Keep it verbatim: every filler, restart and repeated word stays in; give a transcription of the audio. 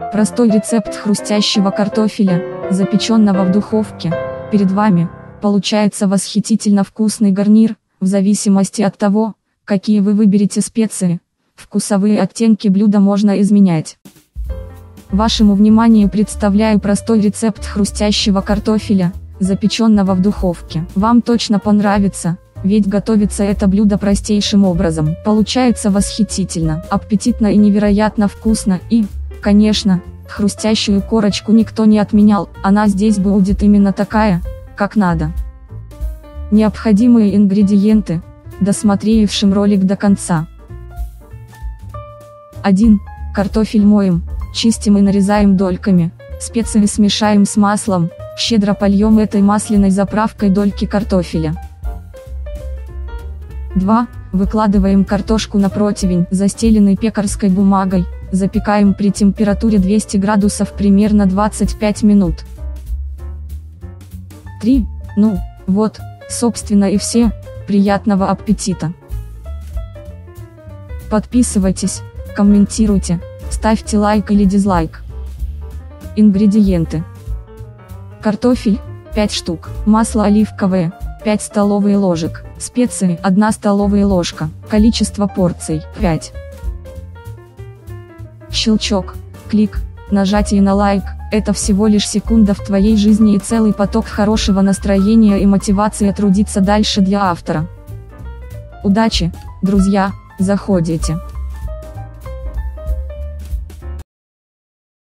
Простой рецепт хрустящего картофеля, запеченного в духовке. Перед вами получается восхитительно вкусный гарнир, в зависимости от того, какие вы выберете специи. Вкусовые оттенки блюда можно изменять. Вашему вниманию представляю простой рецепт хрустящего картофеля, запеченного в духовке. Вам точно понравится, ведь готовится это блюдо простейшим образом. Получается восхитительно, аппетитно и невероятно вкусно и, конечно, хрустящую корочку никто не отменял, она здесь будет именно такая, как надо. Необходимые ингредиенты, досмотревшим ролик до конца. один. Картофель моем, чистим и нарезаем дольками, специи смешаем с маслом, щедро польем этой масляной заправкой дольки картофеля. два. Выкладываем картошку на противень, застеленный пекарской бумагой, запекаем при температуре двести градусов примерно двадцать пять минут. три. Ну, вот, собственно и все, приятного аппетита! Подписывайтесь, комментируйте, ставьте лайк или дизлайк. Ингредиенты. Картофель, пять штук, масло оливковое, пять столовых ложек, специи, одна столовая ложка, количество порций, пять. Щелчок, клик, нажатие на лайк, это всего лишь секунда в твоей жизни и целый поток хорошего настроения и мотивации трудиться дальше для автора. Удачи, друзья, заходите.